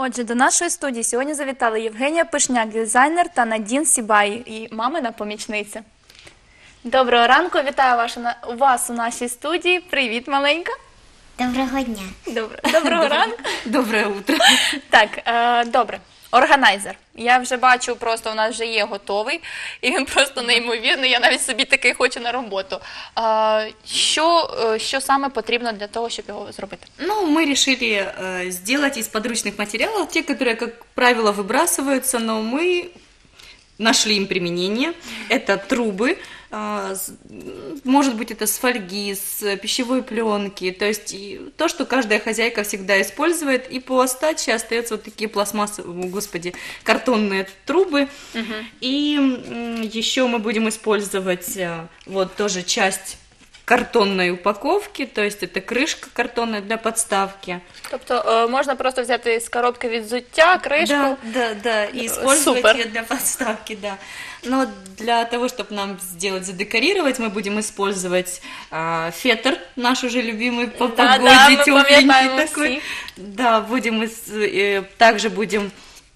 Отже, до нашої студії сьогодні завітали Євгенія Пишняк, дизайнер, та Надін Сібай, і мамина помічниця. Доброго ранку, вітаю вас у нашій студії. Привіт, маленька. Доброго дня. Доброго ранку. Доброе утро. Так, добре. Органайзер. Я вже бачу, просто у нас вже є готовий, і він просто неймовірний, я навіть собі такий хочу на роботу. Що саме потрібно для того, щоб його зробити? Ну, мы решили сделать из подручных материалов те, которые, как правило, выбрасываются, но мы нашли им применение. Это трубы, может быть, это с фольги, с пищевой пленки, то есть то, что каждая хозяйка всегда использует, и по остаче остаются вот такие пластмассовые, господи, картонные трубы. И еще мы будем использовать вот тоже часть картонной упаковки, то есть это крышка картонная для подставки. Тобто можна просто взяти з коробки від взуття, кришку. Да, и использовать Супер. ее для подставки, да. Но для того, чтобы нам сделать, задекорировать, мы будем использовать фетр, наш уже любимый по Да, погоде, мы тепленький пам'ятаємо такой. всі. Да, также будем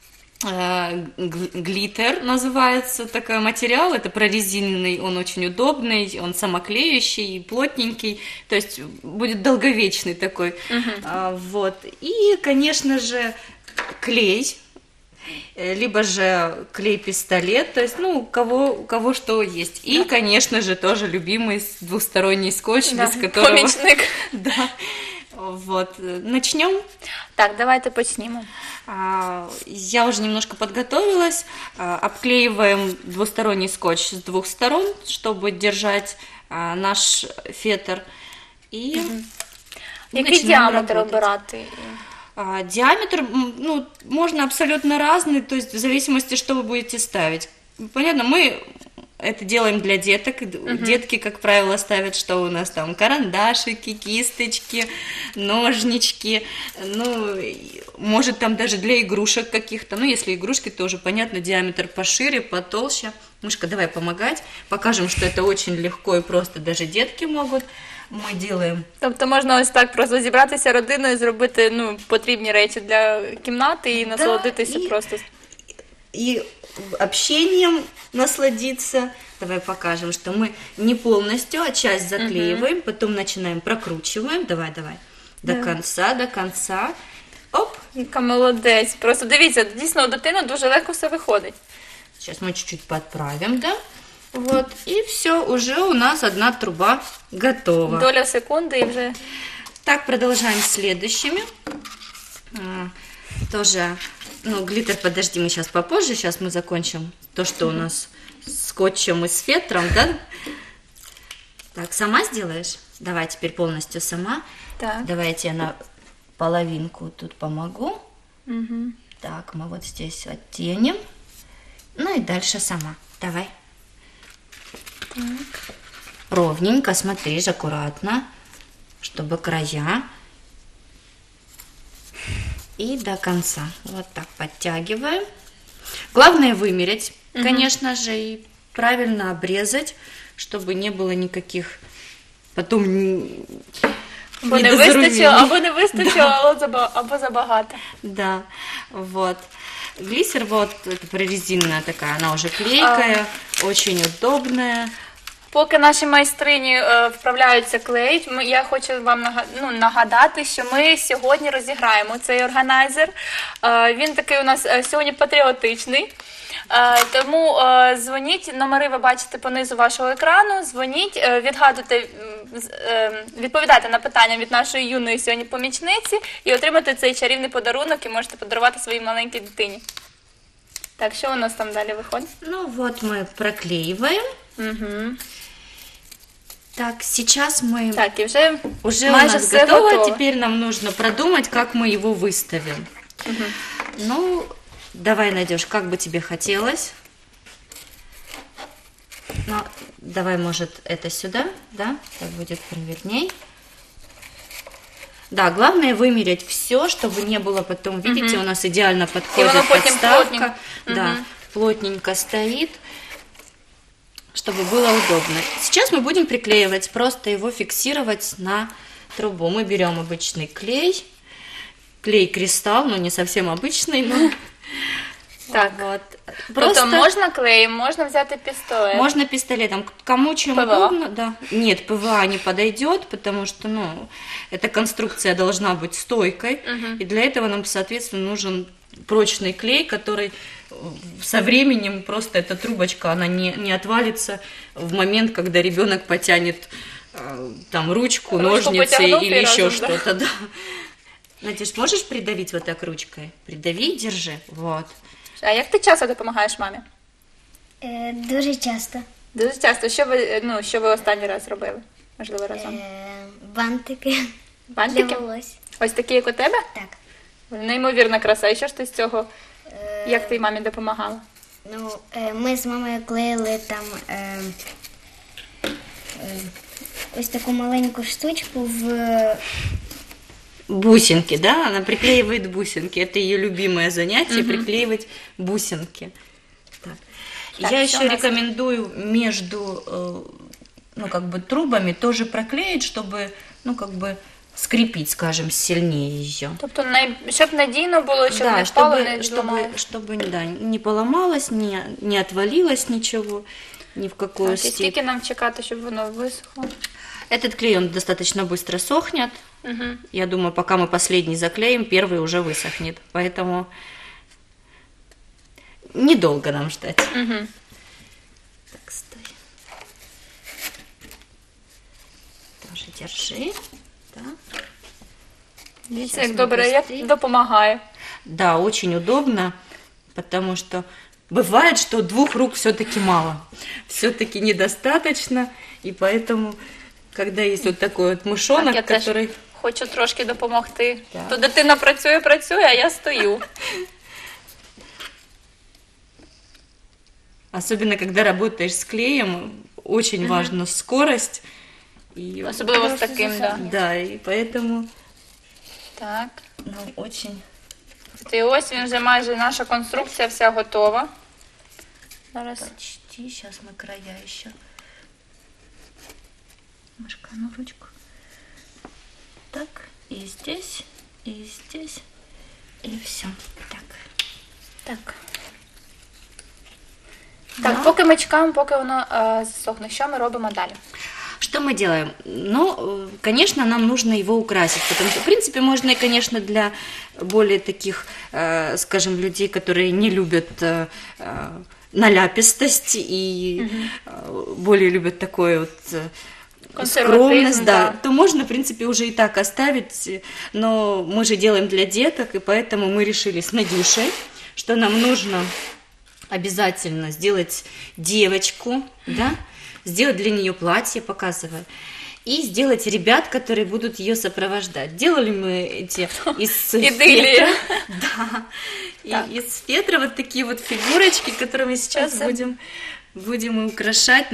глиттер называется такой материал, это прорезиненный, он очень удобный, он самоклеющий, плотненький, то есть будет долговечный такой. Вот. И, конечно же, клей, либо же клей-пистолет, то есть, ну, у кого что есть. И, конечно же, тоже любимый двусторонний скотч, Да, без которого... помічник. Да. Вот. Начнем. Так, давайте почнімо. Я уже немножко подготовилась. Обклеиваем двусторонний скотч с двух сторон, чтобы держать наш фетр. И Який начинаем діаметр работать. обирати? Диаметр, ну, можно абсолютно разный, то есть в зависимости, что вы будете ставить. Понятно, мы это делаем для деток. Детки, как правило, ставят, что у нас там карандашики, кисточки, ножнички, ну, может там даже для игрушек каких-то. Ну, если игрушки, то уже понятно, диаметр пошире, потолще. Мышка, давай помогать. Покажем, что это очень легко и просто даже детки могут. Мы делаем. Тобто можна ось так просто зібратися родиною, зробити потрібні речі для кімнати і насолодитися и- просто. И общением насладиться. Давай покажем, что мы не полностью, а часть заклеиваем, потом начинаем прокручиваем. Давай. До конца. Оп. Яка молодець. Просто дивіться, дійсно у дитини дуже легко все виходить. Сейчас мы чуть-чуть подправим, да? Вот. И все, уже у нас одна труба готова. Доля секунди і вже. Так, продолжаем с следующими. Тоже, ну, глиттер, подожди, мы сейчас попозже, сейчас мы закончим то, что у нас с скотчем и с фетром, да? Так, сама сделаешь? Давай теперь полностью сама. Так. Давайте я на половинку тут помогу. Так, мы вот здесь оттеним. Ну и дальше сама. Давай. Так. Ровненько, смотри, аккуратно, чтобы края. И до конца. Вот так подтягиваем. Главное вымерить, конечно же, и правильно обрезать, чтобы не было никаких потом Або не недоразумений. вистачило, або забагато. Да, вот. Глиссер, вот, это прорезиненная такая, она уже клейкая, очень удобная. Поки наші майстрині вправляються клеїть, я хочу вам нагадати, що ми сьогодні розіграємо цей органайзер. Він такий у нас сьогодні патріотичний. Тому дзвоніть, номери ви бачите понизу вашого екрану, дзвоніть, відповідайте на питання від нашої юної сьогодні помічниці і отримати цей чарівний подарунок і можете подарувати своїй маленькій дитині. Так, що у нас там далі виходить? Ну вот мы проклеиваем. Угу. Так, сейчас мы... Так, і вже Уже у майже нас все готово, готово. теперь нам нужно продумать, как мы его выставим. Ну, давай, Надюш, как бы тебе хотелось? Ну, давай, может, это сюда, да? Так будет проверней. Да, главное вымерять все, чтобы не было потом, видите, у нас идеально подходит оно потом подставка. плотненько. Да, плотненько стоит, чтобы было удобно. Сейчас мы будем приклеивать, просто его фиксировать на трубу. Мы берем обычный клей клей-кристалл, но не совсем обычный, но... Так. Вот. Тобто можна клеєм, можна взяти пістолет. Можно пистолетом, кому чем ПВА? удобно, да. Нет, ПВА не подойдет, потому что, ну, эта конструкция должна быть стойкой, и для этого нам, соответственно, нужен прочный клей, который со временем просто эта трубочка, она не отвалится в момент, когда ребенок потянет там ручку, ножницы потягнув или и еще разом, да. что-то, да. Надюш, можешь придавить вот так ручкой? Придави и держи, вот. А як ти часто допомагаєш мамі? Дуже часто. Дуже часто. Що ви останній раз робили? Можливо, разом. Бантики Бантики? для волосся. Ось такі, як у тебе? Так. Неймовірна краса. І що ж ти з цього? Як ти мамі допомагала? Ну, ми з мамою клеїли там ось таку маленьку штучку в... Бусинки, да, она приклеивает бусинки. Это ее любимое занятие, приклеивать бусинки. Так. Так, Я что еще у нас? рекомендую между, ну, как бы трубами тоже проклеить, чтобы, ну, как бы скрепить, скажем, сильнее ее. Тобто, щоб надійно було, щоб Да, не впало, не зламало. чтобы да, не поломалось, не отвалилось ничего, ни в какую Так, і степень. скільки нам чекати, щоб воно висохло? Этот клей, он достаточно быстро сохнет. Угу. Я думаю, пока мы последний заклеим, первый уже высохнет. Поэтому недолго нам ждать. Угу. Так, стой. Тоже держи. Так. Дивіться, Щас як ми добре, як быстрее. допомагає. Да, очень удобно, потому что бывает, что 2 рук все-таки мало. Все-таки недостаточно. И поэтому, когда есть вот такой вот мышонок, Так, я теж который... хочу трошки допомогти. Так. То дитина працює, а я стою. Особенно, когда работаешь с клеем, очень важна скорость. И... Особливо з таким, да. Да, и поэтому Так. нам очень... І ось він вже майже, наша конструкція вся готова. Зараз. Почти, сейчас мы края еще. Машка, ну ручку. Так, и здесь, и все. Так. Так. Так, поки ми чекаємо, поки воно засохне. Що ми робимо далі? Что мы делаем? Ну, конечно, нам нужно его украсить, потому что, в принципе, можно и, конечно, для более таких, скажем, людей, которые не любят наляпистость и более любят такое вот скромность, да, то можно, в принципе, уже и так оставить, но мы же делаем для деток, и поэтому мы решили с Надюшей, что нам нужно обязательно сделать девочку, да, сделать для нее платье, показывая, и сделать ребят, которые будут ее сопровождать. Делали мы эти из Идиллия. фетра. Да. И из фетра вот такие вот фигурочки, которыми сейчас будем украшать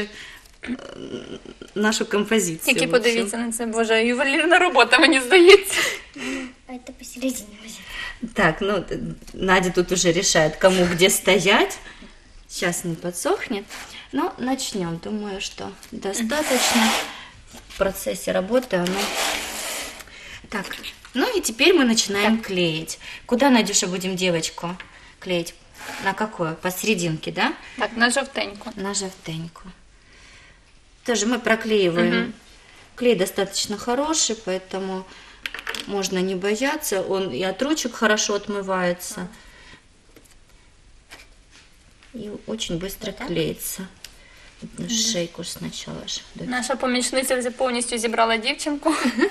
нашу композицию. Тільки в общем. подивіться на це, боже, ювелірна робота, мені здається. А это посередине возьмем. Так, ну, Надя тут уже решает, кому где стоять. Сейчас не подсохнет. Но начнем. Думаю, что достаточно в процессе работы оно... Так, ну и теперь мы начинаем клеить. Куда, Надюша, будем девочку клеить? На какую? Посерединке, да? Так, на жовтеньку. На жовтеньку. Тоже мы проклеиваем. Клей достаточно хороший, поэтому можно не бояться. Он и от ручек хорошо отмывается. И очень быстро клеится. На шейку сначала. Наша помічниця вже повністю зібрала дівчинку.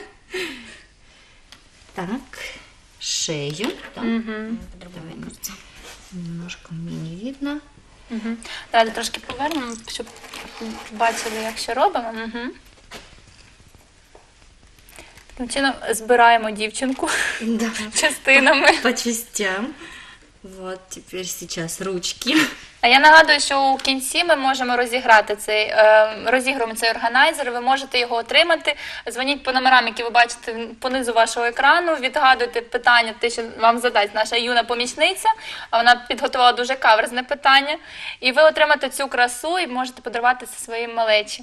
Так, шею. Так. Давай, немножко мне не видно. Давайте трошки повернемо, щоб бачили, як що робимо. Таким чином збираємо дівчинку Да. частинами. По частям. Вот, теперь сейчас ручки. А я нагадую, що у кінці ми можемо розігруємо цей органайзер, ви можете його отримати. Дзвоніть по номерам, які ви бачите понизу вашого екрану, відгадуйте питання, те, що вам задасть наша юна помічниця, а вона підготувала дуже каверзне питання. І ви отримаєте цю красу і можете подарувати це своїм малечі.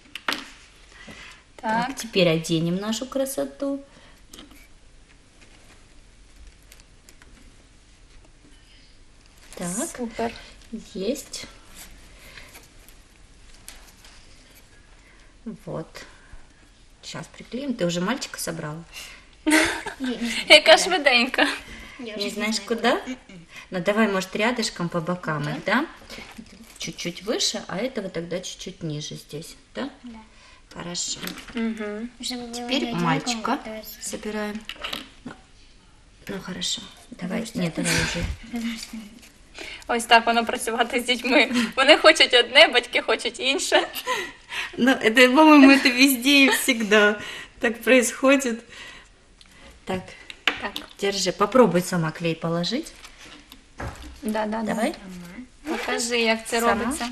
Так, теперь оденем нашу красоту. Супер. Есть. Вот. Сейчас приклеим. Ты уже мальчика собрала? Яка швиденька. Не знаешь куда? Ну давай, может, рядышком по бокам их, да? Чуть-чуть выше, а этого тогда чуть-чуть ниже здесь, да? Да. Хорошо. Чтобы было Теперь не мальчика одинаково, то есть. собираем. Ну хорошо. Давай, нет, давай уже. Ось так воно працювати з дітьми. Вони хочуть одне, батьки хочуть інше. Ну, это, по-моему, это везде и всегда так происходит. Так, Так, держи. Попробуй сама клей положить. да. Давай. Покажи, як це Сама? робиться.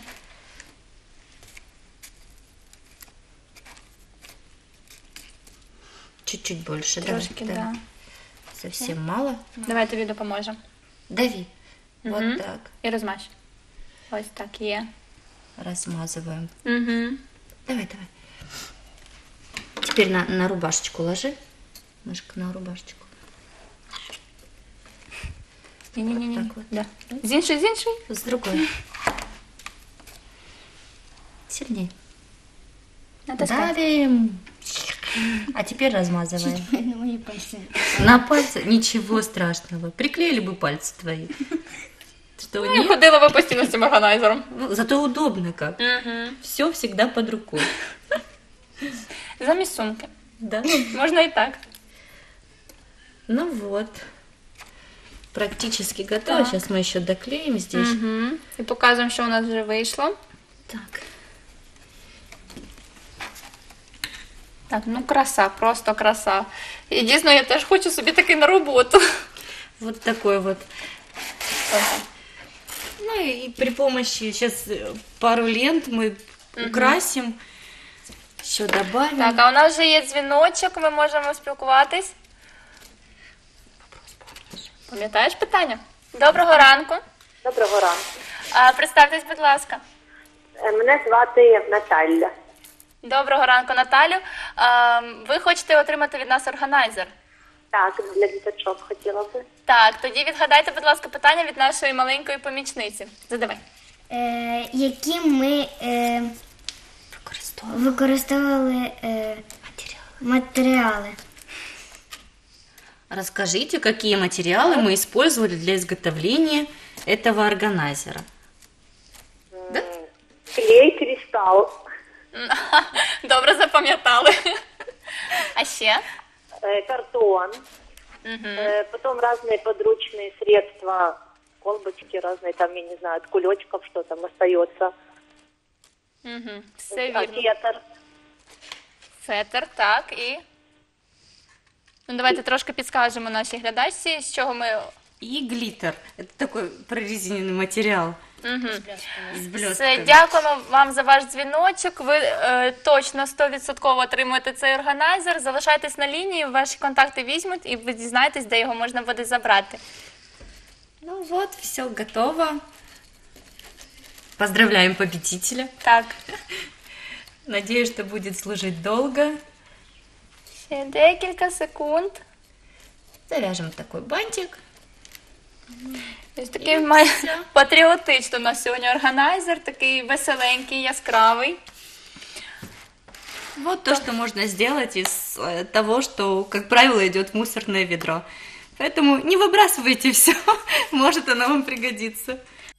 Чуть-чуть больше. Трошки, давай. да. Совсем мало. Давай тобі допоможемо. Дави. Мгм. Вот так. І розмаж. Ось так є. Размазываем. Угу. Давай. Теперь на рубашечку ложи. Немножко на рубашечку. Ні. Так от. Да. З іншої. С другой. Сильней. Натискай. Давим. А теперь размазываем. На мої пальці. На пальцы ничего страшного. Приклеили бы пальцы твои. Что, Ну, я нет? ходила ви постійно з цим органайзером. Ну, зато удобно как. Угу. Все всегда под рукой. Замість сумки. Да? Можна і так. Ну вот. Практически готово. Так. Сейчас мы еще доклеим здесь. Угу. І показуємо, що у нас вже вийшло. Так. Так, ну краса, просто краса. І дійсно, я теж хочу собі таки на роботу. Вот такой вот. Ну и при помощи сейчас пару лент мы украсим. Еще добавим. Так, а у нас вже є дзвіночок, ми можемо спілкуватись. Пам'ятаєш питання? Доброго ранку. Доброго ранку. Представтесь, будь ласка. Мене звати Наталя. Доброго ранку, Наталю. Ви хочете отримати від нас органайзер? Так, для діточок хотіла би. Так, тоді відгадайте, будь ласка, питання від нашої маленької помічниці. Задавай. Які ми використовували матеріали. Расскажите, какие материалы мы использовали для изготовления этого органайзера. Клей, кристал, Добре запам'ятали. А ще? картон, потом разные подручные средства, колбочки разные, там, я не знаю, от кулечков что там остается. Угу. Все вірно. Фетр. Фетр, так, і... Ну, давайте трошки підскажемо нашій глядачці, з чого ми... И глиттер. Это такой прорезиненный материал. С Все, блестками. дякуємо вам за ваш дзвіночок. Ви точно 100% отримуєте цей органайзер. Залишайтесь на лінії, ваші контакти візьмуть і ви дізнаєтесь, де його можна буде забрати. Ну вот, все готово. Поздравляем победителя. Так, Надеюсь, что будет служить долго. ще декілька секунд. Завяжем такой бантик. Ось такий має патріотичний у нас сьогодні органайзер, такий веселенький, яскравий. Вот то, что можно сделать из того, что, как правило, идет в мусорное ведро. Поэтому не выбрасывайте все, может оно вам пригодится.